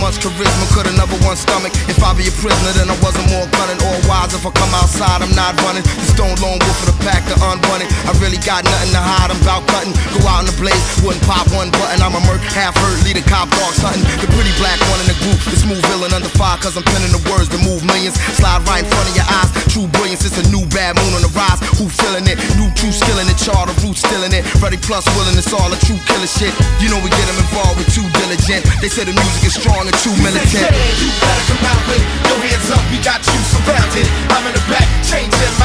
much charisma, could another one stomach. If I be a prisoner, then I wasn't more gunning or wise. If I come outside, I'm not running. The stone lone wolf of the pack, the unwanted. I really got nothing to hide, I'm about cutting. Go out in the blaze, wouldn't pop one button. I'm a merc, half hurt, leading cop dogs hunting. The pretty black one in the group, the smooth villain under fire, cause I'm penning the words that move millions. Slide right in front of your eyes, true brilliance, it's a new bad moon on the rise. Who feeling it? New true skill in it, char the roots still in it. Ready plus willing, it's all a true killer shit. You know we get them involved with too diligent. They say the music is strong and too militant. You better come out with your hands up, we got you surrounded. I'm in the back, changing